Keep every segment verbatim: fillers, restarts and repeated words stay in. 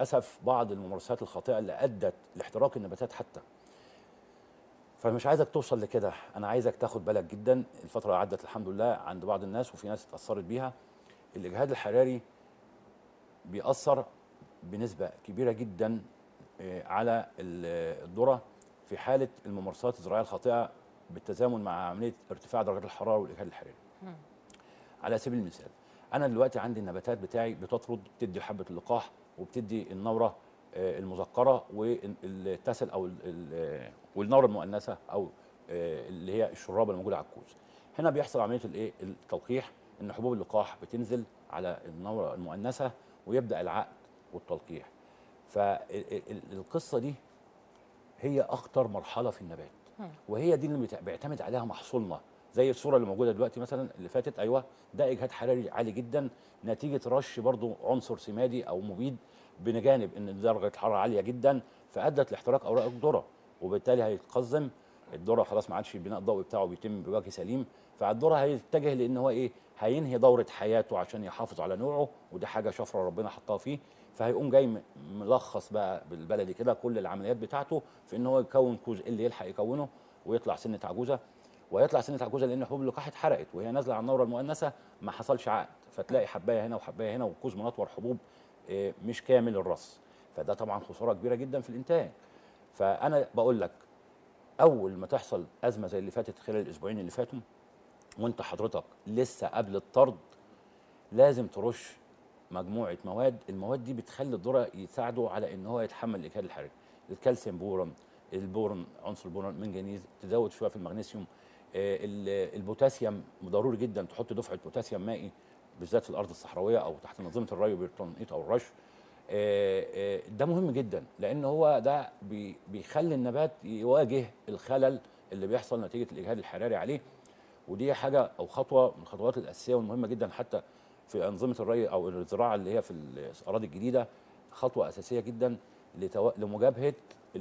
للاسف بعض الممارسات الخاطئه اللي ادت لاحتراق النباتات حتى. فمش عايزك توصل لكده، انا عايزك تاخد بالك جدا. الفتره اللي عدت الحمد لله عند بعض الناس وفي ناس اتاثرت بيها، الاجهاد الحراري بيأثر بنسبه كبيره جدا على الذره في حاله الممارسات الزراعيه الخاطئه بالتزامن مع عمليه ارتفاع درجات الحراره والاجهاد الحراري. على سبيل المثال، انا دلوقتي عندي النباتات بتاعي بتطرد، بتدي حبه اللقاح وبتدي النوره المذكره والتسل او والنوره المؤنثه او اللي هي الشرابه الموجوده على الكوز. هنا بيحصل عمليه الايه التلقيح، ان حبوب اللقاح بتنزل على النوره المؤنثه ويبدا العقد والتلقيح. فالقصه دي هي اخطر مرحله في النبات، وهي دي اللي بيعتمد عليها محصولنا. زي الصوره اللي موجوده دلوقتي مثلا اللي فاتت، ايوه ده اجهاد حراري عالي جدا نتيجه رش برضو عنصر سمادي او مبيد، بجانب ان درجه الحراره عاليه جدا فادت لاحتراق اوراق الذره، وبالتالي هيتقزم الذره، خلاص ما عادش البناء الضوئي بتاعه بيتم بوجه سليم، فالذره هيتجه لان هو ايه، هينهي دوره حياته عشان يحافظ على نوعه، ودي حاجه شفره ربنا حطها فيه. فهيقوم جاي ملخص بقى بالبلدي كده كل العمليات بتاعته في ان هو يكون كوز اللي يلحق يكونه ويطلع سنه عجوزه، وهيطلع سنه عجوزه لان حبوب اللقاح اتحرقت وهي نازله على النوره المؤنثه ما حصلش عقد، فتلاقي حبايه هنا وحبايه هنا والكوز منطور حبوب مش كامل الرص، فده طبعا خساره كبيره جدا في الانتاج. فانا بقول لك اول ما تحصل ازمه زي اللي فاتت خلال الاسبوعين اللي فاتوا وانت حضرتك لسه قبل الطرد، لازم ترش مجموعه مواد، المواد دي بتخلي الذره يساعده على ان هو يتحمل الاجهاد الحراري. الكالسيوم بورون، البورون عنصر البورون، منجنيز، تزود شويه في المغنيسيوم، آه البوتاسيوم ضروري جدا تحط دفعه بوتاسيوم مائي بالذات في الارض الصحراويه او تحت نظيمه الري بالتنقيط او الرش. آه آه ده مهم جدا لان هو ده بي بيخلي النبات يواجه الخلل اللي بيحصل نتيجه الاجهاد الحراري عليه، ودي حاجه او خطوه من الخطوات الاساسيه والمهمه جدا حتى في انظمه الري او الزراعه اللي هي في الاراضي الجديده، خطوه اساسيه جدا لمجابهه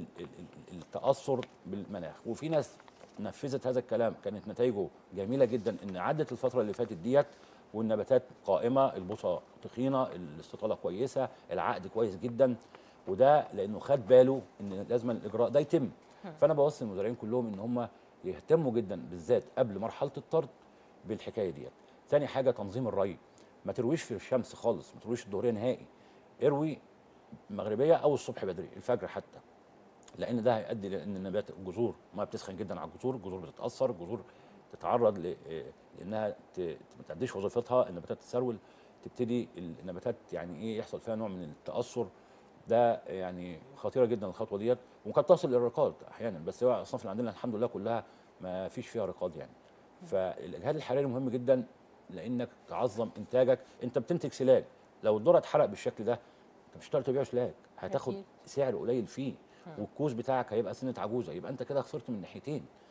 التاثر بالمناخ. وفي ناس نفذت هذا الكلام كانت نتائجه جميله جدا، ان عدت الفتره اللي فاتت ديت والنباتات قائمه، البوصه تخينه، الاستطاله كويسه، العقد كويس جدا، وده لانه خد باله ان لازم الاجراء ده يتم. فانا بوصي المزارعين كلهم ان هم يهتموا جدا بالذات قبل مرحله الطرد بالحكايه ديت. ثاني حاجه تنظيم الري، ما ترويش في الشمس خالص، ما ترويش الظهريه نهائي، اروي المغربيه او الصبح بدري الفجر حتى، لان ده هيؤدي لان النبات الجذور ما بتسخن جدا على الجذور، الجذور بتتاثر، الجذور تتعرض ل... لانها ت... ما تأديش وظيفتها، النباتات تتسرول، تبتدي النباتات يعني ايه يحصل فيها نوع من التاثر. ده يعني خطيره جدا الخطوه ديت، وقد تصل الى الرقاد احيانا، بس هو الاصناف اللي عندنا الحمد لله كلها ما فيش فيها رقاد يعني. فالاجهاد الحراري مهم جدا لانك تعظم انتاجك، انت بتنتج سلاج، لو الذره اتحرق بالشكل ده انت مش هتقدر تبيع سلاج، هتاخد سعر قليل فيه، والكوز بتاعك هيبقى سنه عجوزه، يبقى انت كده خسرت من ناحيتين.